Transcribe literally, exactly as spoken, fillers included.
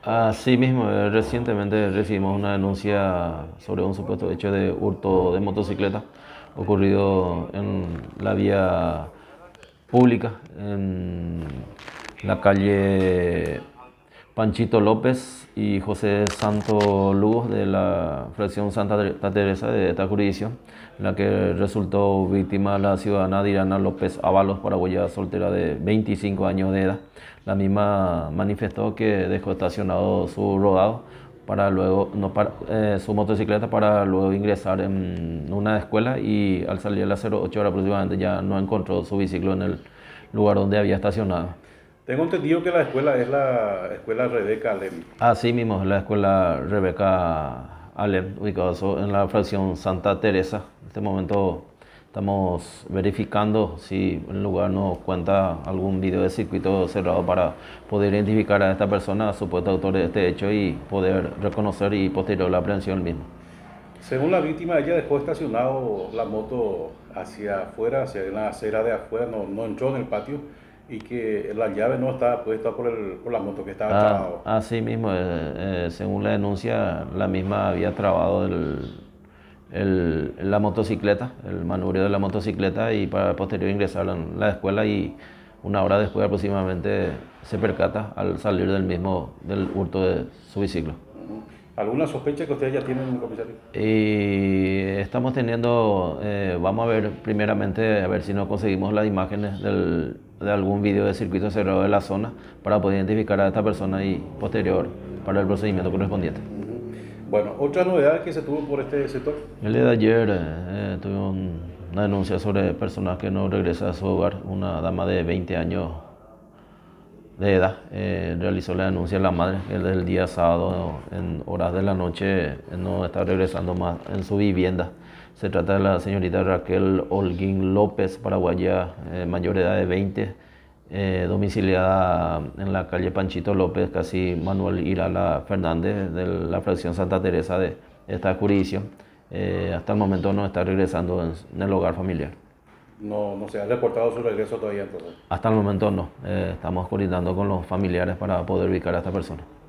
Así mismo, eh, recientemente recibimos una denuncia sobre un supuesto hecho de hurto de motocicleta ocurrido en la vía pública, en la calle Panchito López y José Santo Lugos de la fracción Santa Teresa de esta jurisdicción, en la que resultó víctima la ciudadana Dirana López Ábalos, paraguaya soltera de veinticinco años de edad. La misma manifestó que dejó estacionado su rodado para luego no para, eh, su motocicleta para luego ingresar en una escuela, y al salir a las ocho horas aproximadamente ya no encontró su biciclo en el lugar donde había estacionado. Tengo entendido que la escuela es la escuela Rebeca Alem. Así mismo, la escuela Rebeca Alem, ubicada en la fracción Santa Teresa. En este momento estamos verificando si el lugar nos cuenta algún video de circuito cerrado para poder identificar a esta persona, supuesto autor de este hecho, y poder reconocer y posterior la aprehensión del mismo. Según la víctima, ella dejó estacionado la moto hacia afuera, hacia la acera de afuera, no, no entró en el patio, y que la llave no estaba puesta por, el, por la moto, que estaba Ah, trabado. así mismo, eh, eh, según la denuncia, la misma había trabado el, el- la motocicleta, el manubrio de la motocicleta, y para posterior ingresar en la escuela, y una hora después aproximadamente se percata al salir del mismo del hurto de su biciclo. Ujú. ¿Alguna sospecha que ustedes ya tienen, comisario? Y estamos teniendo, eh, vamos a ver primeramente a ver si nos conseguimos las imágenes del- de algún video de circuito cerrado de la zona para poder identificar a esta persona y posterior para el procedimiento correspondiente. Ujú. Bueno, otra novedad que se tuvo por este sector. El día de ayer eh, eh, tuve un- una denuncia sobre personas que no regresan a su hogar. Una dama de veinte años de edad eh, realizó la denuncia a la madre que desde el día sábado en horas de la noche eh, no está regresando más en su vivienda. Se trata de la señorita Raquel Holguín López, paraguaya, eh, mayor de edad de veinte, eh, domiciliada en la calle Panchito López, casi Manuel Irala Fernández, de la fracción Santa Teresa de esta jurisdicción. Eh, hasta el momento no está regresando en, en el hogar familiar. No, no se ha reportado su regreso todavía entonces. Hasta el momento no. Eh, estamos coordinando con los familiares para poder ubicar a esta persona.